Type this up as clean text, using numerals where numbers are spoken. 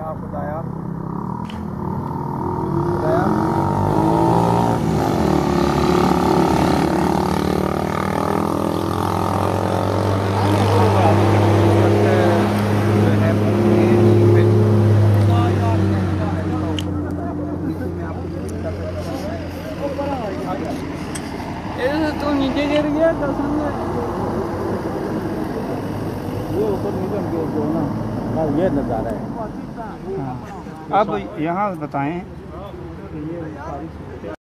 खुदाया तो नीचे गिर गया कसम से। ये ऊपर नीचे जो ना ये नज़ारा है। अब यहाँ बताएं।